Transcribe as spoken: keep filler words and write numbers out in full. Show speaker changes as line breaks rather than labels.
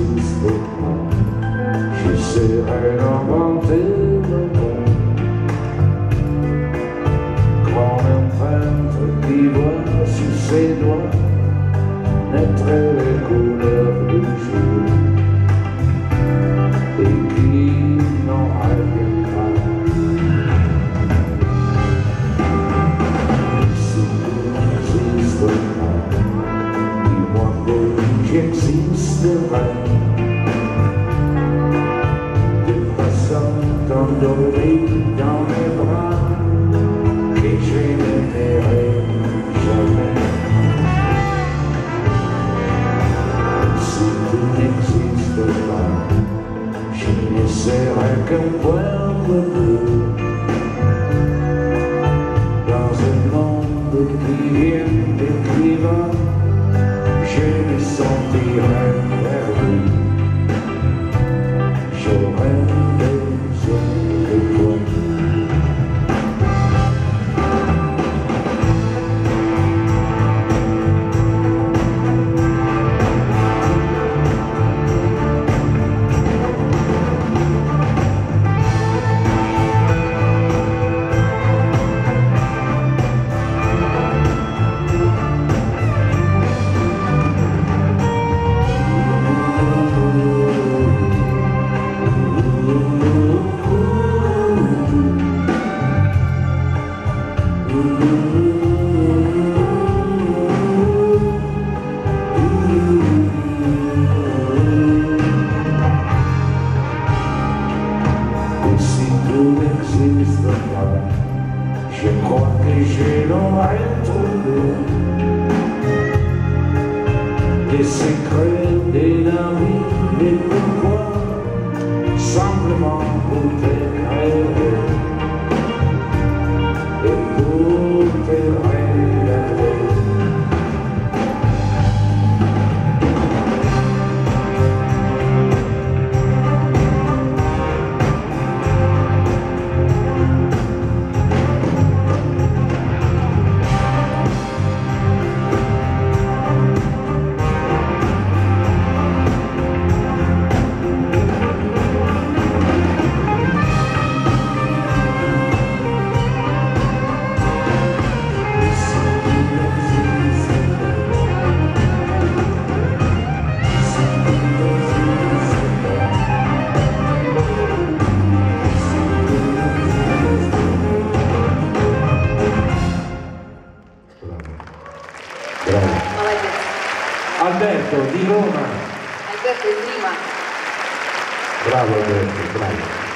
n'existe pas. J'essaierai d'inventer le monde, grand empreinte qui voit sous ses doigts naître les couleurs du jour et qui n'en revient pas. Si tu n'existes pas, dis-moi que j'existerai de façon endormie dans mes bras et je n'aimerai jamais. Si tu n'existes pas, je ne serai qu'un point de vue dans un monde qui vient et qui va. Je me sentirai perdu, j'aurai besoin de toi. Si tu n'existes pas, je crois que je l'aurais trouvé. Des secrets, des amis, des pourquoi, simplement pour te rêver et pour te regarder. Bravo. Alberto di Roma.
Alberto di Roma.
Bravo Alberto, bravo.